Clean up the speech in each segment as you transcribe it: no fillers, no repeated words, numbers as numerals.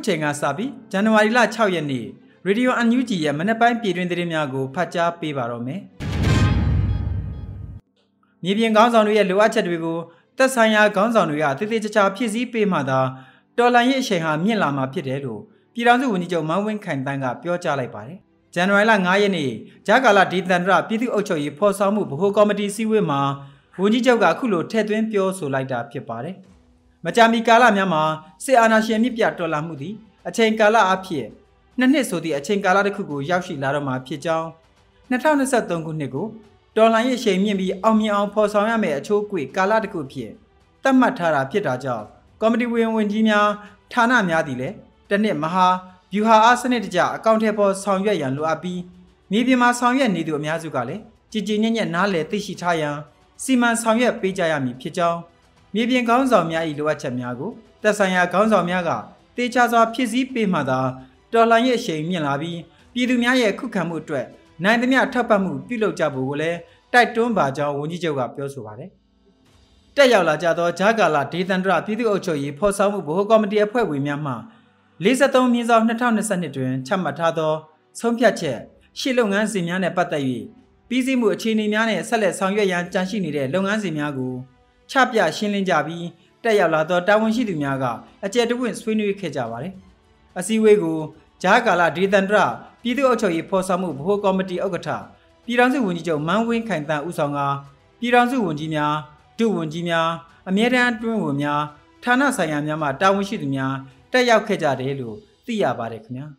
Kuchenga Sabi, January La Chawyani, Radio NUG, Manapan Pirin the Rimiago, Pacha Pibarome. Nibian Gons on Ria Luachadwigo, Tasanya Gons on Ria, Titicha Pizzi Pimada, Dolaye Sheha Milama Pidedo, Piranzu Unijo Mawin Kantanga, Pure Charlie Pare. January La Ngayani, Jagala Ditandra, Pitu Ocho, Posamu, Ho Comedy Siwima, Unijoga Kulo, Tedwin Pure so like that Pipare. Majami Kala Mama, say Anashemi Piatola Mudi, a chain Kala appear. Naneso the a chain Kala de Kugu, Yashi Larama Pijan. Natana Satongu Nego, Dolaye Shemi, Omia, Posame, a chokui, Kala de Kupie. Tamatara Pieta Jaw, Comedy Winjinia, Tana Miadile, Dane Maha, Buha Asanetja, accountable Sangya and Luabi, maybe Ma Sangya Nidu Miazugale, Gijinian Nale Tishitaya, Siman Sangya Pijayami Pijan. Maybe in Gonzo Mia Iluachamiago, Tasanya Gonzo Miaga, Teachers are Pizzi Pimada, Dolaye Shay Milabi, Pidumia Kukamutre, Nandemia Tapamu, Pilo Jabule, Taitum Baja, Unijoga Piosuvare. Tayala Jado, Jagala, Titandra, Pidu Ochoy, Posamu, Comedy a Pue with Mama. Lisa Tom means of Natan Sanitrin, Chamatado, Sompiache, Shilongan Simiane Patayi, Pizimu Chini Miane, Sale Sangya Janshini, Longan Simiago. Chapia Shinlin Jabi, Tayala, Dawanshi Miaga, a jet to win Swinu Kejavare. A seawego, Jagala, Dritandra, Pidu Ochoy, Posamu, Ho Comedy Ogata, Piranzu Wunijo, Manwin Kanta Usanga, Piranzu Wunjimia, Du Wunjimia, American Twinwumia, Tana Sayamyama, Dawanshidumia, Tayao Kejadelu, Thea Barekmia.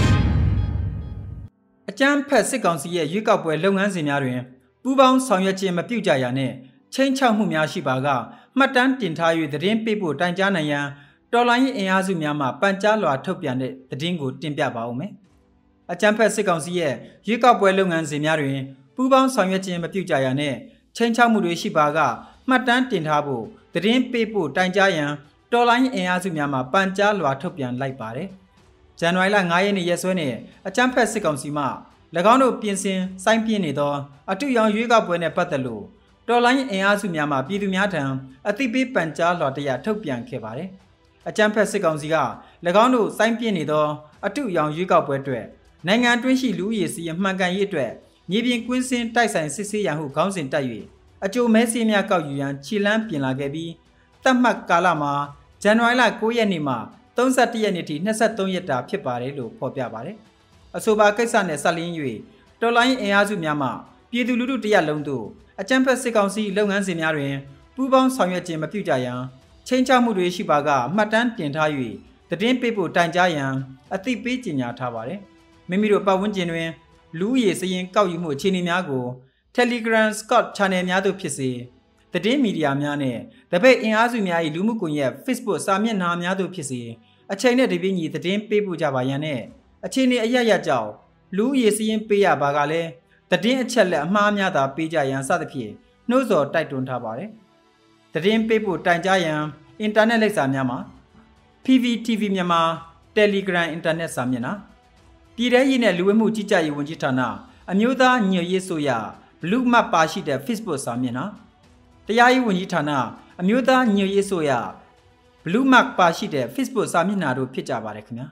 A jam per seconds year, you got where long as in Yarian, Bubon Sanyachim, a Pujayane. Change Humia Shibaga, Matan Tintayu, the Rim people, Tanjanaya, Dolai Eazumyama, Panjalo, Topian, the Dingo, Timpia Baume. A jumper seconds year, you got well and Zimiari, Bubon Sanyachim, Pujayane, Change Hamudu Shibaga, Matan Tintabu, the Rim people, Tanjayan, Dolai Eazumyama, Panjalo, Topian, like Bare. January Ngayani Yesone, a jumper seconds Sima, Lagano Pinsin, Saint Pienido, a 2 young Yuga Buena Patalu. Dolai Eazumyama, Pidumiatan, a tipi Panja Lotia Topian Kevare. A jumper seconzia, Lagano, Saint Pienido, a 2 young Yuga Puetre. Nangan Twishi Louis, Magan Yedre, Nibian Quincy, Tyson Sicilian who comes in Tayu. A Joe Messi Miakauyan, Chilan Pinagabi, Tamak Kalama, Januala Koyanima, Tonsatianity, Nesatoyeta, Pipare, Popiabare. A soba Kaisan Salin Yui, Dolai Eazumyama, Pidulu Dia Londo. A jumper seconsi, long and Zimiari, Bubon Sanyachim, a Pujayan, Change Amudu Shibaga, Matan Tintayu, the Dim people Tanjayan, a thick beach in Yatavare, Mimiro Pawunjin, Louis saying Kauyu Chinimiago, Telegram Scott Channel Yado Pisi, the Dim Media Miane, the Bay in Azumia Lumukunya, Facebook Samian Yado Pisi, a China Divini, the Dim people Javayane, a Chini Ayaya Jow, Louis saying Pia Bagale. The Din Chella Mamia da Pijayan Sadapi, no so Taitun Tabare. The Din people Tanjayan, Internet Examiama, PVTV Miama, Telegram Internet Samina. Tira in a Luemu Chicha Yunjitana, a Muda New Yesuya, Blue Map Pashi de Facebook Samina. The Yai Wunjitana, a Muda New Yesuya, Blue Map Pashi de Facebook Samina to Picha Barekna.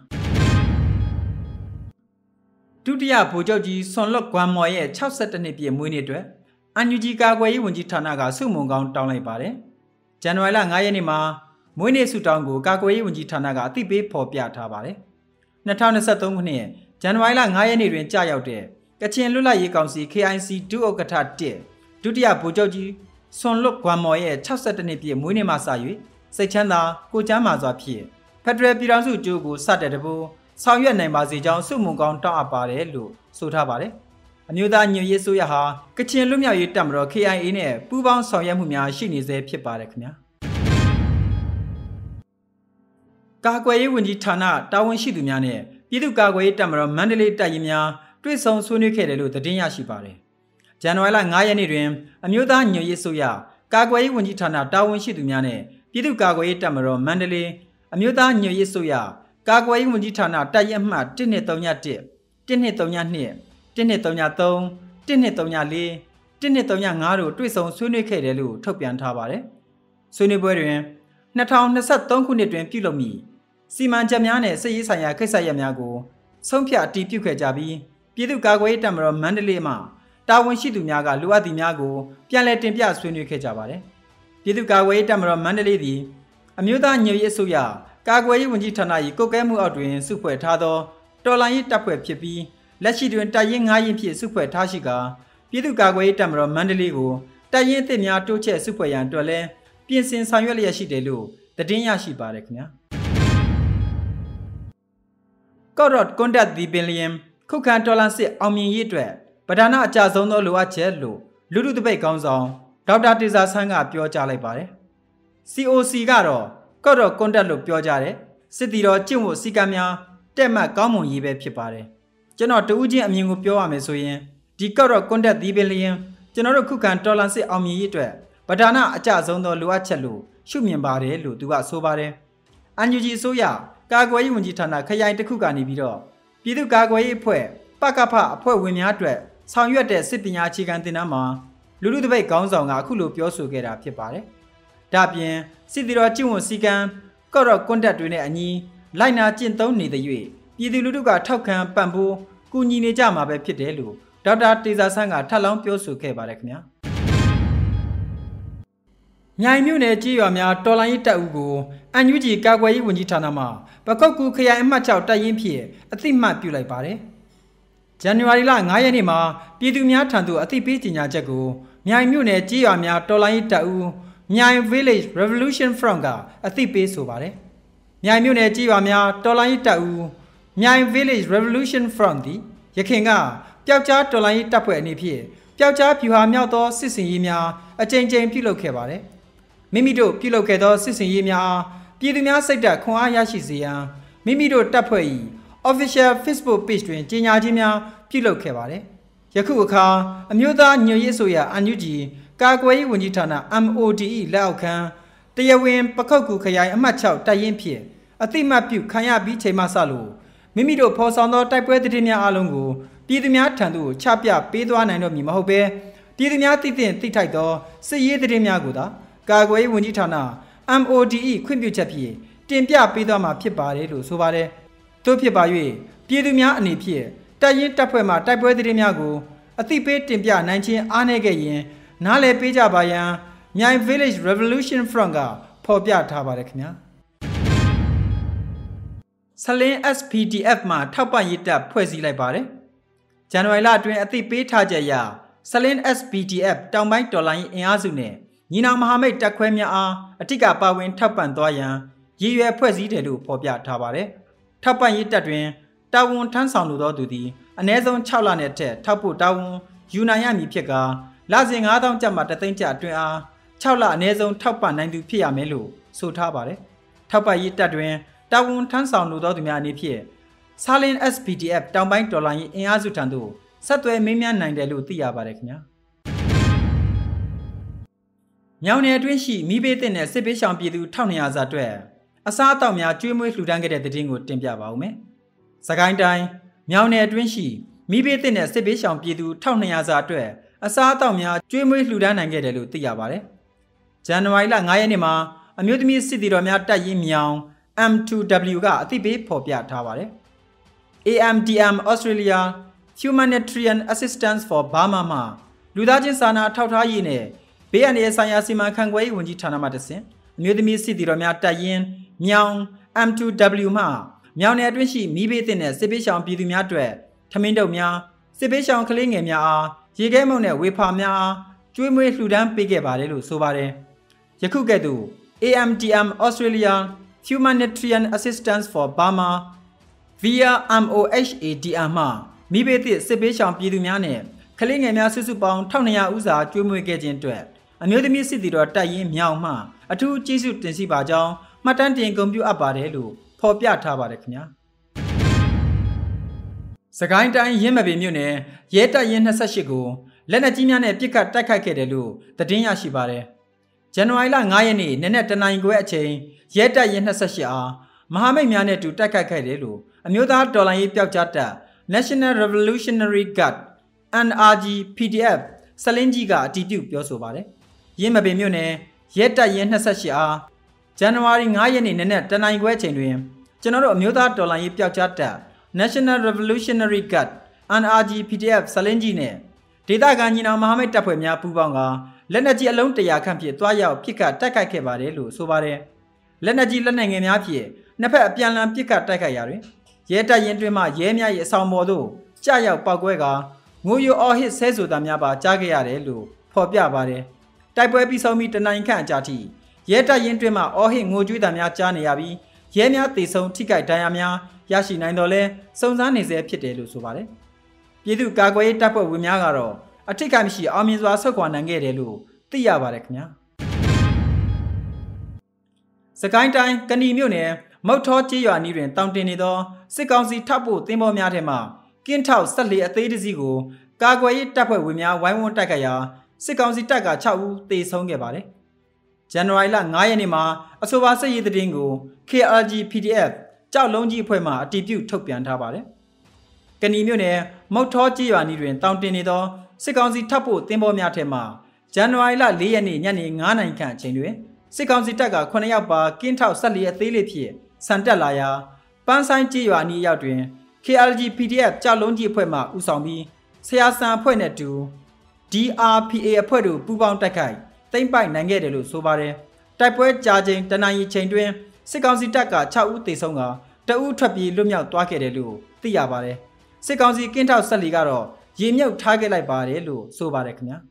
Tudia Pujoji, Son Lock one more year, Chap Satanipia Munidre, and Ujiga Way Wunjitanaga, Sumungan down like Bare. January Ngayanima, Mune Sutango, Gagway Wunjitanaga, Tibi Popia Tabare. Natana Satongune, January Ngayani Jay out there. Gachin Lula Yikansi, KIC 2 Okata dear. Tudia Pujoji, Son Lock one more year, Chap Satanipia Muni Masayu, Sechanda, Kujamaza Pier. Pedre Piranzu Jugo, Saturday. Sao Yuan name was a John Sumungan Town Apare, Lu, Sotabare. A new than New Yesuyaha, Kachin Lumia Tamro, Kia in a Puban Soyamumia, she is a Piparekmia. Gagway Wunjitana, Dawan Shidumiane, Pidu Gagway Tamro, Mandalay Dayimia, Twison Sunikelu, the Dinya Shipare. January Ngayani Rim, a new than New Yesuya, Gagway Wunjitana, Dawan Shidumiane, Pidu Gagway Tamro, Mandalay, a new than New Yesuya. Gagway Wunjitana, Tayama, Tinetonia dip, Tinetonia near, Tinetonia tone, Tinetonia lee, Tinetonia Naru, Twison Sunikelu, Topian Tabare. Sunibury, Natown the Sat Donkunit and Pilomi. စီမံချက်များနဲ့စစ်ရေးဆိုင်ရာကိစ္စရပ်များကိုဆုံးဖြတ်အတည်ပြုခဲ့ကြပြီးပြည်သူ့ကာကွယ်ရေးတပ်မတော်မန္တလေးမှာတာဝန်ရှိသူများကလိုအပ်သည့်များကိုပြန်လည်တင်ပြဆွေးနွေးခဲ့ကြပါတယ်။ပြည်သူ့ကာကွယ်ရေးတပ်မတော်မန္တလေးသည်အမျိုးသားညွတ်ရေးအစိုးရကာကွယ်ရေးဝန်ကြီးဌာန၏ကွပ်ကဲမှုအောက်တွင်စုဖွဲ့ထားသောတော်လှန်ရေးတပ်ဖွဲ့ဖြစ်ပြီးလက်ရှိတွင်တပ်ရင်း9ရင်းဖြင့်စုဖွဲ့ထားရှိကာပြည်သူ့ကာကွယ်ရေးတပ်မတော်မန္တလေးကိုတပ်ရင်းအသစ်များတိုးချဲ့စုဖွဲ့ရန်အတွက်လည်းပြင်ဆင်ဆောင်ရွက်လျက်ရှိတယ်လို့သတင်းရရှိပါတယ်ခင်ဗျာ။ Corrot conduct the billion ခုခံတော်လှန်စစ်အောင်မြင်ရေးအတွက်ပဓာနာအကြဆုံးသောလိုအပ်ချက်လို့လူထုတပိတ်ကောင်းဆောင်ဒေါက်တာတေဇာဆန်းကပြောကြားလိုက်ပါတယ်။ COC ကတော့ Corrot conduct လို့ပြောကြတယ်။စစ်တီတော်ကျင့်ဝတ်စည်းကမ်းများတက်မှတ်ကောင်းမွန်ရေးပဲဖြစ်ပါတယ်။ကျွန်တော်တဦးချင်းအမြင်ကိုပြောရမယ်ဆိုရင်ဒီ Corrot conduct the billion ကျွန်တော်တို့ခုခံတော်လှန်စစ်အောင်မြင်ရေးအတွက်ပဓာနာအကြဆုံးသောလိုအပ်ချက်လို့ရှုမြင်ပါတယ်လို့သူကဆိုပါတယ်။ NUG အစိုးရကာကွယ်ရေးဝန်ကြီးဌာနခရိုင်တစ်ခုကနေပြီးတော့ပြည်သူ့ကာကွယ်ရေးအဖွဲ့ပကဖအဖွဲ့ဝင်များအတွက်ဆောင်ရွက်တဲ့စစ်ပညာအခြေခံသင်တန်းမှာလူထုတပိတ်ခေါင်းဆောင်ကအခုလိုပြောဆိုခဲ့တာဖြစ်ပါတယ်။ဒါ့အပြင်စစ်တီတော်ကျင့်ဝတ်စည်းကမ်းကော့ရော့ကွန်တက်တွေနဲ့အညီလိုက်နာကျင့်သုံးနေတဲ့၍ပြည်သူလူထုကထောက်ခံပံ့ပိုးကူညီနေကြမှာပဲဖြစ်တယ်လို့ဒေါက်တာတေဇာဆန်းကထပ်လောင်းပြောဆိုခဲ့ပါတယ်ခင်ဗျာ။မြိုင်မြို့နယ်ကြေးရွာများတော်လိုင်းရေးတပ်ဦးကို NUG ကာကွယ်ရေးဝန်ကြီးဌာနမှပကုတ်ကူခရိုင်အမှတ်6တပ်ရင်းဖြင့်အသိမှတ်ပြုလိုက်ပါတယ်။ဇန်နဝါရီလ9ရက်နေ့မှာပြည်သူများထံသို့အသိပေးကြေညာချက်ကိုမြိုင်မြို့နယ်ကြေးရွာများတော်လိုင်းရေးတပ်ဦးမြိုင် Village Revolution Front ကအသိပေးဆိုပါတယ်။မြိုင်မြို့နယ်ကြေးရွာများတော်လိုင်းရေးတပ်ဦးမြိုင် Village Revolution Front သည်ရခင်ကပျောက်ကြားတော်လိုင်းရေးတပ်ဖွဲ့အနေဖြင့်ပျောက်ကြားဖြူဟာမြောက်သောစစ်စင်ရေးများအကြိမ်ကြိမ်ပြုလုပ်ခဲ့ပါတယ်။မိမိတို့ပြုလုပ်ခဲ့သောစစ်စင်ရေးများပြည်သူများစိတ်ဓာတ်ခွန်အားရရှိစေရန်မိမိတို့တပ်ဖွဲ့၏ official Facebook page တွင်ကြေညာခြင်းများပြုလုပ်ခဲ့ပါတယ်။ယခုအခါအမျိုးသားညွတ်ရေးဆိုရ NUG ကာကွယ်ရေးဝန်ကြီးဌာန MODE လက်အောက်ခံတရားဝင်ပခုတ်ကူခရိုင်အမှတ်6တပ်ရင်းဖြင့်အသိမှတ်ပြုခံရပြီးချိန်မှစလို့မိမိတို့ဖော်ဆောင်သောတိုက်ပွဲသတင်းများအလုံးကိုပြည်သူများထံသို့ချပြပေးသွားနိုင်တော့မည်မဟုတ်ဘဲပြည်သူများသိသင့်သိထိုက်သောစစ်ရေးသတင်းများကိုသာကာကွယ်ရေးဝန်ကြီးဌာန MODE ခွင့်ပြုချက်ဖြင့်တင်ပြပေးသွားမှာဖြစ်ပါတယ်လို့ဆိုပါတယ်။သို့ဖြစ်ပါ၍ပြည်သူများအနေဖြင့်တပ်ရင်းတပ်ဖွဲ့မှတိုက်ပွဲသတင်းများကိုအသိပေးတင်ပြနိုင်ခြင်းအားနည်းခဲ့ရင်နားလည်ပေးကြပါရန်မြိုင် Village Revolution Front ကဖော်ပြထားပါတယ်ခင်ဗျာ။ဆလင်း SPDF မှာထောက်ပံ့ရေးတပ်ဖွဲ့စည်းလိုက်ပါတယ်။ဇန်နဝါရီလအတွင်းအသိပေးထားချက်အရဆလင်း SPDF တောင်ပိုင်းတော်လှန်ရေးအင်အားစုနဲ့ညီနောင်မဟာမိတ်တပ်ခွဲများအားအထက်ကပါဝင်ထောက်ပံ့သွားရန်ရည်ရွယ်ဖွဲ့စည်းတယ်လို့ဖော်ပြထားပါတယ်။ထောက်ပံ့ရေးတပ်တွင်တာဝန်ထမ်းဆောင်လိုသောသူသည်အနည်းဆုံး6လနဲ့ထက်ထောက်ဖို့တာဝန်ယူနိုင်ရမည်ဖြစ်ကာလစဉ်9000ကျပ်မှ3သိန်းကျပ်အတွင်းအား6လအနည်းဆုံးထောက်ပံ့နိုင်သူဖြစ်ရမယ်လို့ဆိုထားပါတယ်။ထောက်ပံ့ရေးတပ်တွင်တာဝန်ထမ်းဆောင်လိုသောသူများအနေဖြင့်ဆာလင်း SPDF တောင်ပိုင်းတော်လှန်ရေးအင်အားစုထံသို့ဆက်သွယ်မေးမြန်းနိုင်တယ်လို့သိရပါတယ်ခင်ဗျာ။မြောင်နယ်အတွင်းရှိမိဘသစ်နဲ့စစ်ပေးဆောင်ပြည်သူ1200စာအတွက်အစားအသောက်များကျွေးမွေးလှူဒန်းခဲ့တဲ့သတင်းကိုတင်ပြပါဦးမယ်။စကိုင်းတိုင်းမြောင်နယ်အတွင်းရှိမိဘသစ်နဲ့စစ်ပေးဆောင်ပြည်သူ1200စာအတွက်အစားအသောက်များကျွေးမွေးလှူဒန်းနိုင်ခဲ့တယ်လို့သိရပါတယ်။ဇန်နဝါရီလ9ရက်နေ့မှာအမျိုးသမီးစစ်တီတော်များတပ်ရင်းမြောင် M2W ကအသိပေးဖော်ပြထားပါတယ်။ AMDM Australia Humanitarian Assistance for Burma မှာလူသားချင်းစာနာထောက်ထားရေးနဲ့ဘေးအန္တရာယ်ဆိုင်ရာစီမံခန့်ခွဲရေးဝန်ကြီးဌာနမှတဆင့်အမျိုးသမီးစစ်တီတော်များတပ်ရင်းမြောင် M2W မှမြောင်နယ်အတွင်းရှိမိဘသစ်နဲ့စစ်ပေးဆောင်ပြည်သူများအတွက်ထမင်းတုပ်များစစ်ပေးဆောင်ကလေးငယ်များအားရေခဲမုန့်နဲ့ဝေဖာများအားကျွေးမွေးလှူဒန်းပေးခဲ့ပါတယ်လို့ဆိုပါတယ်။ယခုကဲ့သို့ AMDM Australia Humanitarian Assistance for Burma via MOHADM မှမိဘသစ်စစ်ပေးဆောင်ပြည်သူများနဲ့ကလေးငယ်များစုစုပေါင်း1200ဦးစာကျွေးမွေးခဲ့ခြင်းအတွက်အမျိုးသမီးစစ်တီတော်တပ်ရင်းမြောင်မှအထူးကျေးဇူးတင်ရှိပါကြောင်းမှတ်တမ်းတင်ဂုဏ်ပြုအပ်ပါတယ်လို့ဖော်ပြထားပါတယ်ခင်ဗျာ။စကိုင်းတိုင်းရင်းမပင်မြို့နယ်ရဲတပ်ရင်း28ကိုလက်နက်ကြီးများနဲ့ပစ်ခတ်တိုက်ခိုက်ခဲ့တယ်လို့သတင်းရရှိပါတယ်။ဇန်နဝါရီလ9ရက်နေ့နနက်တနာရီခွဲအချိန်ရဲတပ်ရင်း28အားမဟာမိတ်များနဲ့တူတိုက်ခိုက်ခဲ့တယ်လို့အမျိုးသားတော်လှန်ရေးပျောက်ကြားတပ် National Revolutionary Guard NRG PDF စလင်းကြီးကအတည်ပြုပြောဆိုပါတယ်။ရင်းမပင်မြို့နယ်ရဲတပ်ရင်း28အားဇန်နဝါရီ9ရက်နေ့နနက်တနာရီခွဲအချိန်တွင်ကျကျွန်တော်တို့အမျိုးသားတော်လှန်ရေးပျောက်ကြားတပ် National Revolutionary Guard NUG PDF စလင်းကြီးနဲ့ဒေသခံညီနောင်မဟာမိတ်တပ်ဖွဲ့များပူးပေါင်းကလက်နက်ကြီးအလုံး100ခန့်ဖြင့်တွားရောက်ပစ်ခတ်တိုက်ခိုက်ခဲ့ပါတယ်လို့ဆိုပါတယ်လက်နက်ကြီးလက်နက်ငယ်များဖြင့်နှစ်ဖက်အပြန်အလှန်ပစ်ခတ်တိုက်ခိုက်ရာတွင်ရဲတပ်ရင်းတွင်မှရဲများ၏အဆောင်ပေါ်သို့ကြာရောက်ပောက်ကွဲကငိုယိုအော်ဟစ်ဆဲဆိုတာများပါကြားခဲ့ရတယ်လို့ဖော်ပြပါတယ်တိုက်ပွဲပြီးဆုံးပြီးတနိုင်ခန့်အကြာထိရဲတပ်ရင်းတွင်မှအော်ဟစ်ငိုကြွေးသံများကြားနေရပြီးရဲများတေဆုံးထိခိုက်ဒဏ်ရာများရရှိနိုင်တော်လဲစုံစမ်းနေဆဲဖြစ်တယ်လို့ဆိုပါတယ်ပြည်သူ့ကာကွယ်ရေးတပ်ဖွဲ့ဝင်များကတော့အထိတ်ကမရှိအောင်မြင်စွာဆုတ်ခွာနိုင်ခဲ့တယ်လို့သိရပါတယ်ခင်ဗျာစကိုင်းတိုင်းကဏီမြို့နယ်မုတ်ထောကျေးရွာနီးတွင်တောင်တင်နေသောစစ်ကောင်စီထောက်ပို့သင်္ဘောများထဲမှကင်းထောက်ဆက်လေအသေးတစည်းကိုကာကွယ်ရေးတပ်ဖွဲ့ဝင်များဝိုင်းဝန်းတိုက်ခိုက်ရာစစ်ကောင်စီတပ်က6ဦးသေဆုံးခဲ့ပါတယ်ဇန်နဝါရီလ9ရက်နေ့မှာအဆိုပါစစ်ရေးသတင်းကို KLG PDF ကြောက်လုံးကြီးအဖွဲ့မှအတည်ပြုထုတ်ပြန်ထားပါတယ်ကဏီမြို့နယ်မုတ်ထောကျေးရွာနီးတွင်တောင်တင်နေသောစစ်ကောင်စီထောက်ပို့သင်္ဘောများထဲမှဇန်နဝါရီလ4ရက်နေ့ညနေ9:00နာရီခန့်အချိန်တွင်စစ်ကောင်စီတပ်က9ယောက်ပါကင်းထောက်ဆက်လေအသေးလေးဖြင့်ဆန်တက်လာရာပန်းဆိုင်ကျေးရွာနီးရောက်တွင် KLG PDF ကြောက်လုံးကြီးအဖွဲ့မှဦးဆောင်ပြီးဆရာစံအဖွဲ့နဲ့တူ DRPA အဖွဲ့တို့ပူးပေါင်းတိုက်ခိုက်သိမ်းပိုက်နိုင်ခဲ့တယ်လို့ဆိုပါတယ်တိုက်ပွဲကြာချိန်တနင်္လာနေ့ချိန်တွင်စစ်ကောင်စီတပ်က6ဦးသေဆုံးကတအုပ်ထွက်ပြေးလွတ်မြောက်သွားခဲ့တယ်လို့သိရပါတယ်စစ်ကောင်စီကင်းထောက်ဆက်လီကတော့ရေမြုပ်ထားခဲ့လိုက်ပါတယ်လို့ဆိုပါတယ်ခင်ဗျာ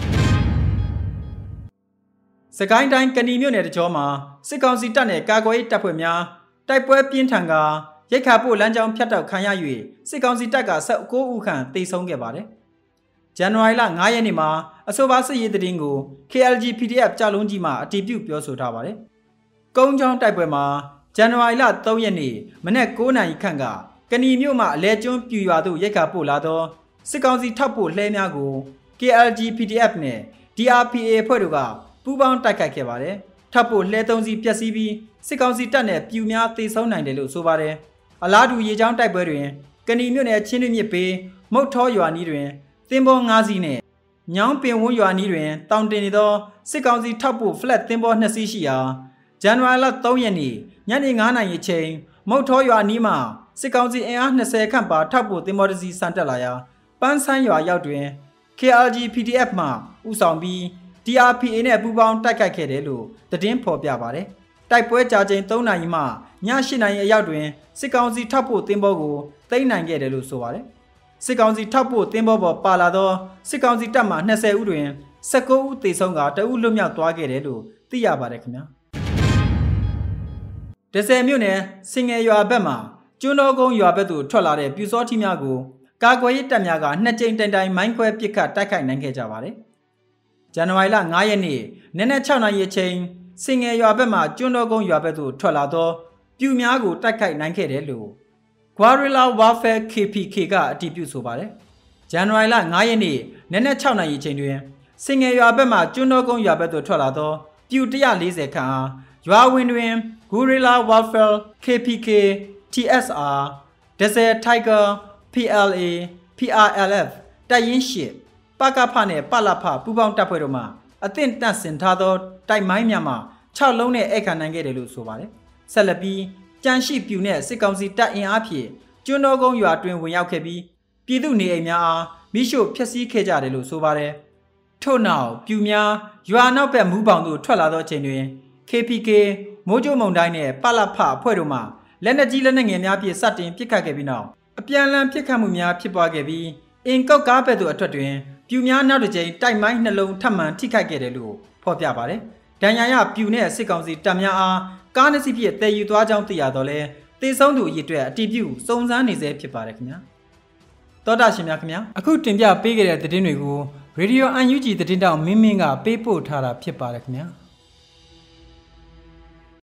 စကိုင်းတိုင်းကဏီမြို့နယ်တကြောမှာစစ်ကောင်စီတပ်နဲ့ကာကွယ်ရေးတပ်ဖွဲ့များတိုက်ပွဲပြင်းထန်ကရိတ်ခါပို့လမ်းကြောင်းဖြတ်တောက်ခံရ၍စစ်ကောင်စီတပ်က19ဦးခန့်သေဆုံးခဲ့ပါတယ်ဇန်နဝါရီလ9ရက်နေ့မှာအဆိုပါစစ်ရေးသတင်းကို KLG PDF ကြောက်လုံးကြီးမှအတည်ပြုပြောဆိုထားပါတယ်ကုန်းချောင်းတိုက်ပွဲမှာဇန်နဝါရီလ3ရက်နေ့မနက်9:00နာရီခန့်ကကဏီမြို့မှအလဲကျွန်းပြူရွာသို့ရိတ်ခါပို့လာသောစစ်ကောင်စီထောက်ပို့လှဲများကို KLG PDF နဲ့ DRPA အဖွဲ့တို့ကပူးပေါင်းတိုက်ခိုက်ခဲ့ပါတယ်။ထောက်ပို့လှဲ3စီးပျက်စီးပြီးစစ်ကောင်စီတပ်နဲ့ပြူများသေဆုံးနိုင်တယ်လို့ဆိုပါတယ်။အလားတူရေချောင်းတိုက်ပွဲတွင်ကဏီမြို့နယ်ချင်းတွင်မြစ်ပေမုတ်ထောရွာနီးတွင်သင်္ဘော5စီးနဲ့ညောင်းပင်ဝန်းရွာနီးတွင်တောင်တင်နေသောစစ်ကောင်စီထောက်ပို့ flat သင်္ဘော2စီးရှိရာဇန်နဝါရီလ3ရက်နေ့ညနေ9:00နာရီအချိန်မုတ်ထောရွာနီးမှစစ်ကောင်စီအင်အား20ခန့်ပါထောက်ပို့သင်္ဘောတစ်စီးဆန်တက်လာရာပန်းဆန်းရွာရောက်တွင် KLG PDF မှဦးဆောင်ပြီး DRPA နဲ့ပူးပေါင်းတိုက်ခိုက်ခဲ့တယ်လို့သတင်းဖော်ပြပါတယ်။တိုက်ပွဲကြာချိန်3နာရီမှည8နာရီအရောက်တွင်စစ်ကောင်စီထောက်ပို့သင်္ဘောကိုသိမ်းနိုင်ခဲ့တယ်လို့ဆိုပါတယ်။စစ်ကောင်စီထောက်ပို့သင်္ဘောပေါ်ပါလာသောစစ်ကောင်စီတပ်မှ20ဦးတွင်19ဦးသေဆုံးကတဦးလွတ်မြောက်သွားခဲ့တယ်လို့သိရပါတယ်ခင်ဗျာ။10မြို့နယ်စင်ငယ်ရွာဘက်မှာကျွန်းတော်ကုန်းရွာဘက်သို့ထွက်လာတဲ့ပြူစောထီများကိုကာကွယ်ရေးတပ်များက2ကြိမ်တိုင်တိုင်မိုင်းခွဲပစ်ခတ်တိုက်ခိုက်နိုင်ခဲ့ကြပါတယ်။ဇန်နဝါရီလ9ရက်နေ့နနက်6နာရီအချိန်စင်ငယ်ရွာဘက်မှကျွန်းတော်ကုန်းရွာဘက်သို့ထွက်လာသောပြူများကိုတိုက်ခိုက်နိုင်ခဲ့တယ်လို့ Guerrilla Warfare KPK ကအတည်ပြုဆိုပါတယ်။ဇန်နဝါရီလ9ရက်နေ့နနက်6နာရီအချိန်တွင်စင်ငယ်ရွာဘက်မှကျွန်းတော်ကုန်းရွာဘက်သို့ထွက်လာသောပြူ140ခန့်အားရွာဝင်တွင် Guerrilla Warfare KPK TSR Desert Tiger PLA PRLF တိုက်ရင်ရှိပကဖနဲ့ပလဖပူပေါင်းတပ်ဖွဲ့တို့မှအသင့်တပ်ဆင်ထားသောတိုက်မိုင်းများမှ6လုံးနဲ့အခမ်းနိုင်ခဲ့တယ်လို့ဆိုပါတယ်။ဆက်လက်ပြီးကြန့်ရှိပြူနဲ့စစ်ကောင်စီတပ်အင်အားဖြင့်ကျွန်းတော်ကုန်းရွာတွင်ဝင်ရောက်ခဲ့ပြီးပြည်သူနေအိမ်များအားမိရှို့ဖျက်ဆီးခဲ့ကြတယ်လို့ဆိုပါတယ်။ထို့နောက်ပြူများရွာနောက်ဘက်မူးပေါင်သို့ထွက်လာသောချိန်တွင် KPK မိုးကြိုးမုန်တိုင်းနဲ့ပလဖအဖွဲ့တို့မှလက်နက်ကြီးလက်နက်ငယ်များဖြင့်စတင်ပစ်ခတ်ခဲ့ပြီးနောက်အပြန်အလှန်ပစ်ခတ်မှုများဖြစ်ပွားခဲ့ပြီးအင်ကောက်ကားဘက်သို့အထွက်တွင်ပြူများနောက်တစ်ကြိမ်တိုက်မိုင်းနှလုံးထပ်မံထိခိုက်ခဲ့တယ်လို့ဖော်ပြပါတယ်။ဒဏ်ရာရပြူနဲ့စစ်ကောင်စီတပ်များအားကားနှစ်စီးဖြင့်တည်ယူသွားကြောင်းသိရတော့လဲသေဆုံးသူအရေအတွက်အတည်ပြုစုံစမ်းနေဆဲဖြစ်ပါတယ်ခင်ဗျာ။သောတာရှင်များခင်ဗျာအခုတင်ပြပေးခဲ့တဲ့သတင်းတွေကို Radio NUG သတင်းတောက်မင်းမင်းကပေးပို့ထားတာဖြစ်ပါတယ်ခင်ဗျာ။